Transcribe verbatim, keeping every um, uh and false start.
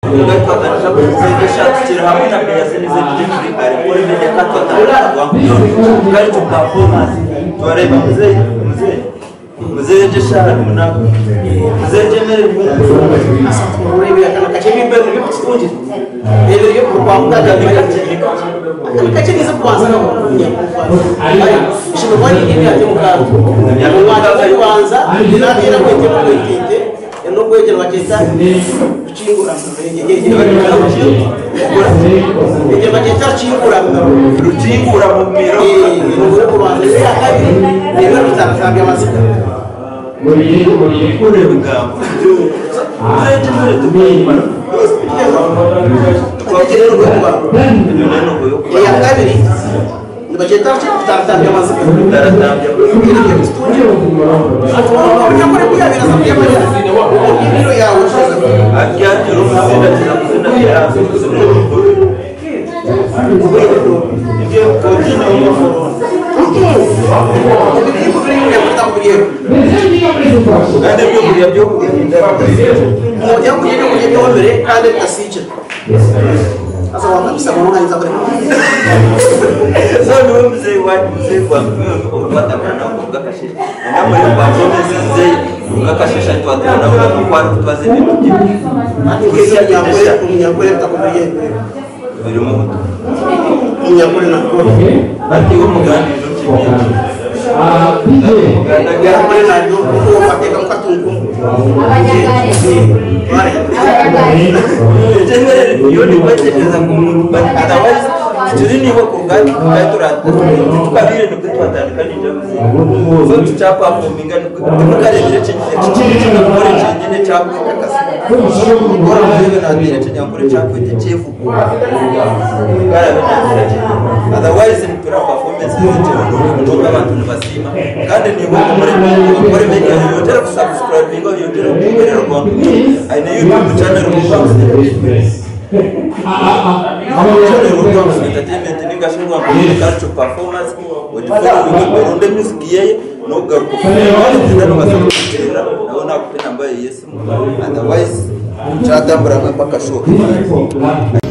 Gatwatanisha kuzenge shati kirahamwe na biyasenize kuri arikore bene katwatanisha kandi performance twareba muze muze muze jesha munako muze jemere muri yakana kachemi mbere yo kustudio rero yo kwa mutaka bikacheka kacheni zo kwanza na kunya shimo bani ni ya mukaro ya mukaro kwanza ndira kwete kwete no kwete waketa chingura yeje yeje baketa chingura ruchingura mu miro ngore ko banze akabi rero bitakabya masika muri muri kure bigambo aje muri tumimana kwa kirero kwa neno ko ya kabiri baketa chitakabya masika taratambya muri studio atwa nyakore kuya birasabye amazina wa ibiro yawe Akiati rumah beda tidak kena dia dia kocina umur jadi ibu beli yang pertama beli ada dia beli dia mau yang punya dia punya dia beli ada kasih asal orang bisa ngomong aja sampai so dulu saya buat saya buat buat apa nak buka kasih nama yang baru saya buka kasih saya tuan tuan nama buat tuan saya ni nanti kita yang boleh yang boleh tak boleh beri mau yang boleh nak nanti kita mengganti ah yang boleh nak itu pakai kamu katungku jadi yo di baca dengan mengubah otherwise jadi ni kok kan kayak tu rat itu kali ni ketuatan kan di dalam so capa pemingan mereka ada dia cincin boleh cincin dia capa kas orang juga nanti dia yang boleh capa itu cefu kalau otherwise ni pura performance itu untuk orang tu basima kan ni kok mereka mereka media yo terus subscribe minggu yo terus beri rekam aina YouTube channel rekam entertainment ni gashingwa culture performance ujifanya uronde music yeye no garuko ndio basakira naona kupenda ambaye Yesu otherwise chatambura mpaka show